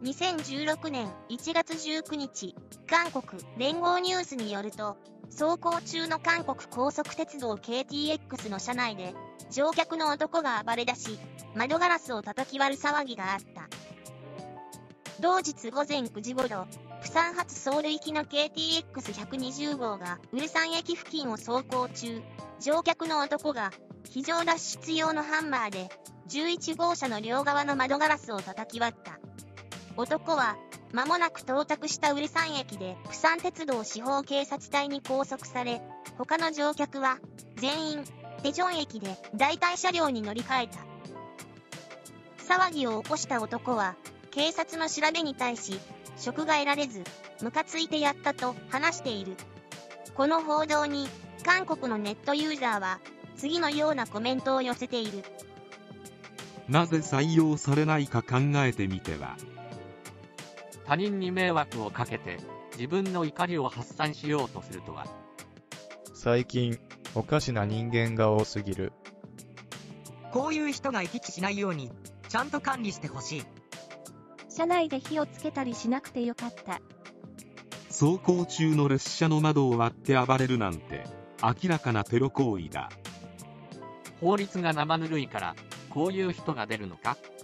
2016年1月19日、韓国聯合ニュースによると、走行中の韓国高速鉄道 KTX の車内で、乗客の男が暴れ出し、窓ガラスを叩き割る騒ぎがあった。同日午前9時頃、釜山発ソウル行きの KTX120 号が蔚山駅付近を走行中、乗客の男が非常脱出用のハンマーで11号車の両側の窓ガラスを叩き割った。男は間もなく到着した蔚山駅で釜山鉄道司法警察隊に拘束され、他の乗客は全員テジョン駅で代替車両に乗り換えた。騒ぎを起こした男は警察の調べに対し、職が得られずムカついてやったと話している。この報道に韓国のネットユーザーは次のようなコメントを寄せている。 なぜ採用されないか考えてみては。 他人に迷惑をかけて自分の怒りを発散しようとするとは。 最近おかしな人間が多すぎる。 こういう人が行き来しないようにちゃんと管理してほしい。 車内で火をつけたりしなくてよかった。 走行中の列車の窓を割って暴れるなんて明らかなテロ行為だ。 法律が生ぬるいからこういう人が出るのか。